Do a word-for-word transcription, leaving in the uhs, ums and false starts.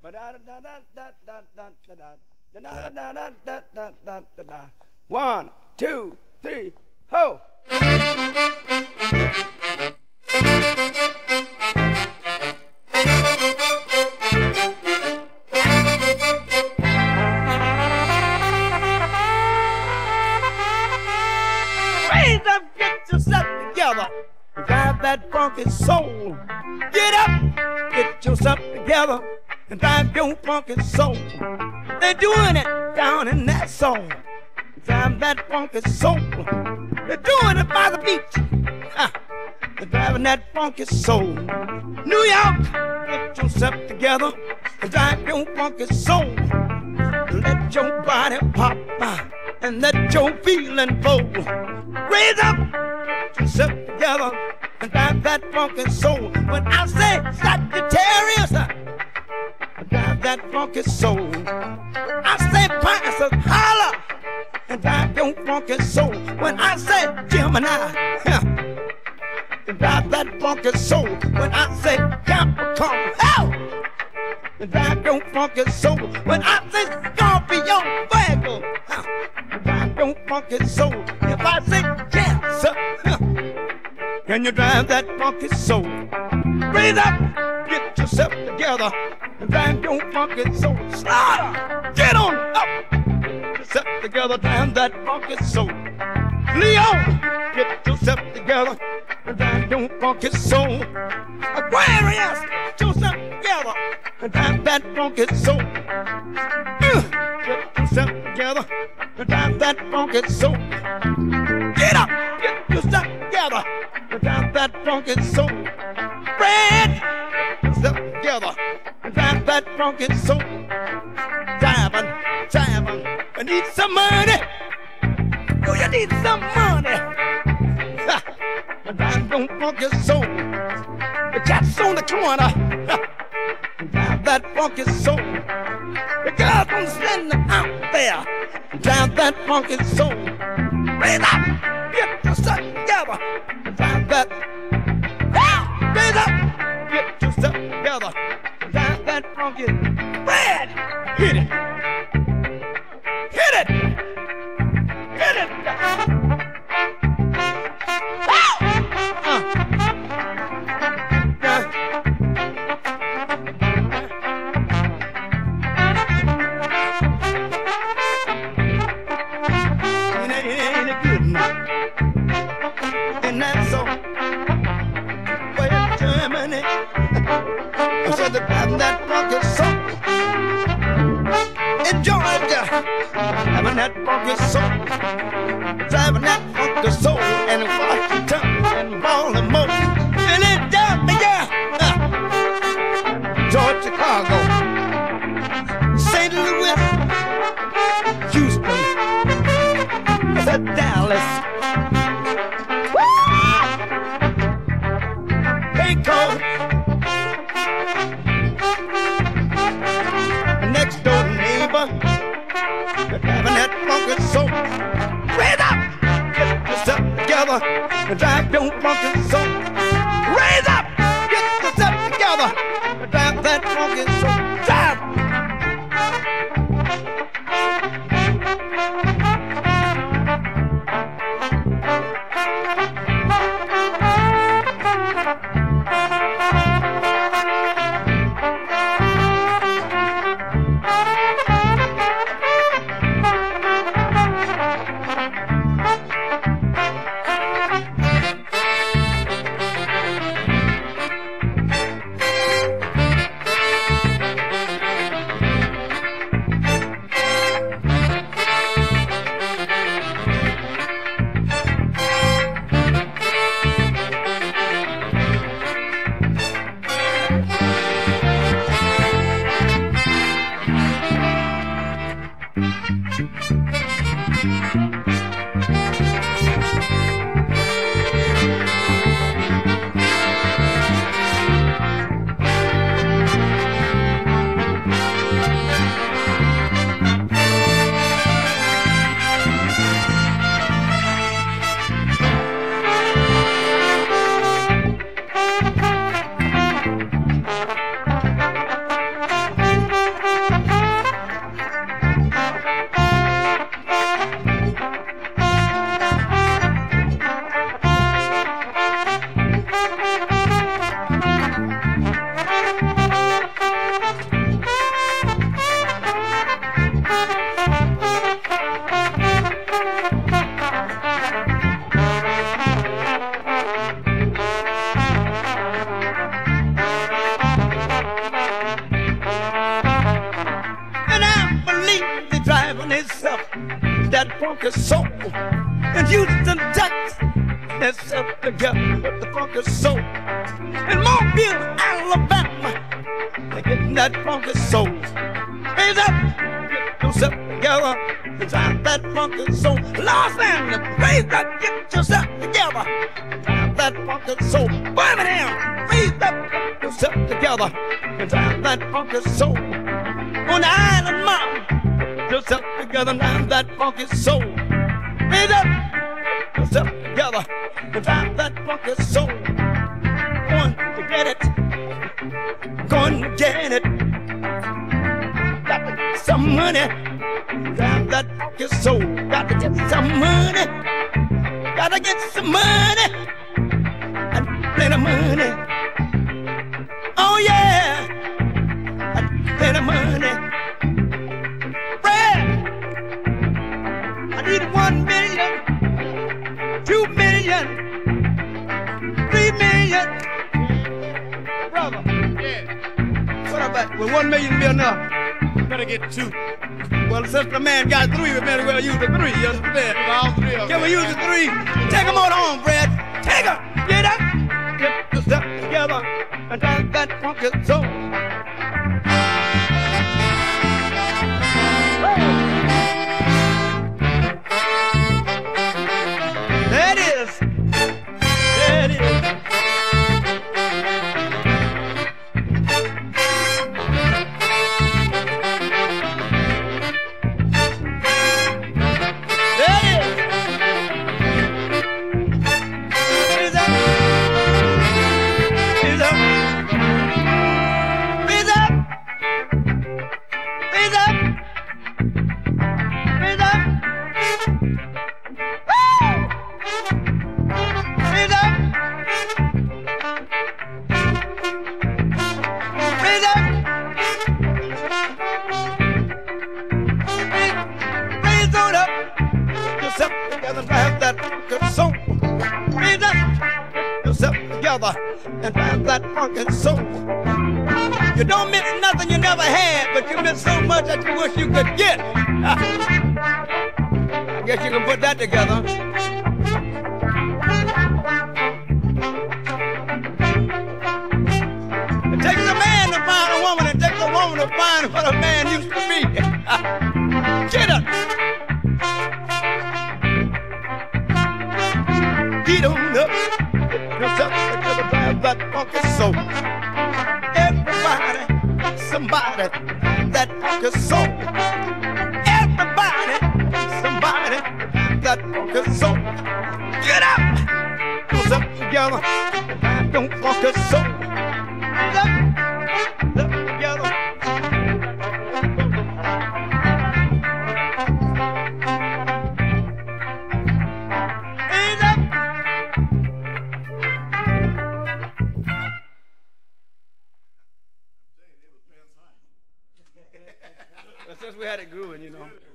One, two, three, ho! Raise up, get yourself together, drive that funky soul. Get up, get yourself together, and drive your funky soul. They're doing it down in that soul. Drive that funky soul. They're doing it by the beach. Ha. They're driving that funky soul. New York, get yourself together and drive your funky soul. Let your body pop and let your feeling flow. Raise up, get yourself together and drive that funky soul. When I say Sagittarius, drive that funky soul. I say Pisces, holla and drive your funky soul. When I say Gemini, drive that funky soul. When I say Capricorn, hell, drive your funky soul. When I say Scorpio, Virgo, drive your funky soul. If I say Cancer, can you drive that funky soul? Raise up, get yourself together, and drive your funky soul. Slaughter, get on up, get yourself together, drive that funky soul. Leo, get yourself together, and drive your funky soul. Aquarius, get yourself together, and drive that funky soul. Uh, get yourself together, and drive that funky soul. Get up, get yourself together, and drive that funky soul. Red, get yourself together, and drive that funky soul. Driving, driving, I need some money. Oh, you need some money. Ha, and drive your funky soul. The cat's on the corner. Ha, drive that funky soul. The girls gonna stand out there. Drive that funky soul. Raise up, get yourself together. Drive that. Ah, raise up, get yourself together. Drive that funky. Red, hit it, hit it, hit it. Ah, uh. That funky soul in Georgia, having that funky soul, driving that funky soul in Washington and Baltimore, Philadelphia, Georgia, Chicago, Saint Louis, Houston, Dallas, Waco. Having that funky soul. Raise up, get yourself together, and drive your funky soul. Raise up, get yourself together, and drive that funky soul. Drive. And I believe they driving himself, that funky soul. In Houston, Texas, they're self together with the funky soul. In Mobile, Alabama, they're getting that funky soul. Raise up, get yourself together, and drive that funky soul. Los Angeles, raise up, get yourself together, drive that funky soul. Birmingham, raise up, get yourself together, and drive that funky soul. On the island, mom, yourself together, and drive that funky soul. Raise up, get yourself together, and drive that funky soul. Going to get it, going to get it. Got to get some money, drive that funky soul. Got to get some money, got to get some money, and plenty of money. Oh yeah, and plenty of money. Brad, I need one million, two million, three million. Brother, yeah. What about, will one million be enough? Better get two. Well, since the man got three, we better well use the three. You understand? All three of them. Can we use the three? Take them on home, Brad. Take them. Get up. Get yourself together and drive that funky soul. There it is. There it is. And drive that funky soul. You don't miss nothing you never had, but you miss so much that you wish you could get. I guess you can put that together. It takes a man to find a woman, it takes a woman to find what a man used to be. Get up. Get on up. Yourself together, drive that funky soul. Everybody, somebody, that funky soul. Everybody, somebody, that funky soul. Get up, yourself together, drive that funky soul. Get up, yourself together. Since we had it grooving, you know.